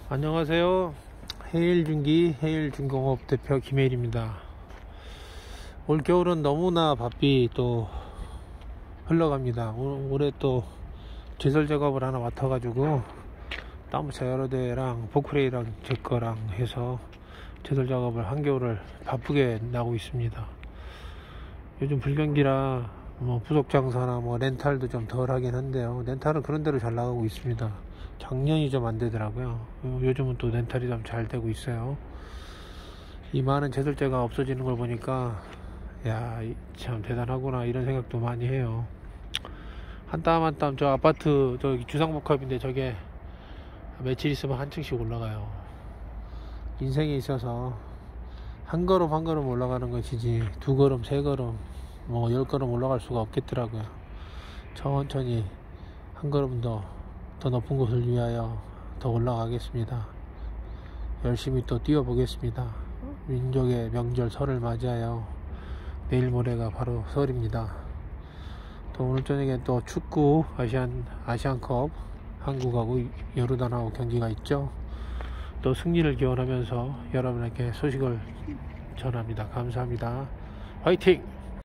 안녕하세요. 해일중기 해일중공업 대표 김혜일입니다. 올 겨울은 너무나 바삐 또 흘러갑니다. 올해 또 제설 작업을 하나 맡아가지고 나무차 여러 대랑 포크레이랑 제 거랑 해서 제설 작업을 한겨울을 바쁘게 나고 있습니다. 요즘 불경기라 부속 장사나 렌탈도 좀 덜 하긴 한데요. 렌탈은 그런 대로 잘 나가고 있습니다. 작년이 좀 안 되더라고요. 요즘은 또 렌탈이 좀 잘 되고 있어요. 이 많은 제설제가 없어지는 걸 보니까 야, 참 대단하구나 이런 생각도 많이 해요. 한 땀 한 땀 저 아파트 저기 주상복합인데 저게 며칠 있으면 한 층씩 올라가요. 인생에 있어서 한 걸음 한 걸음 올라가는 것이지 두 걸음 세 걸음 10걸음 올라갈 수가 없겠더라고요. 천천히 한 걸음 더 높은 곳을 위하여 더 올라가겠습니다. 열심히 또 뛰어보겠습니다. 민족의 명절 설을 맞이하여 내일 모레가 바로 설입니다. 또 오늘 저녁에 또 축구 아시안컵 한국하고 요르단하고 경기가 있죠. 또 승리를 기원하면서 여러분에게 소식을 전합니다. 감사합니다. 화이팅!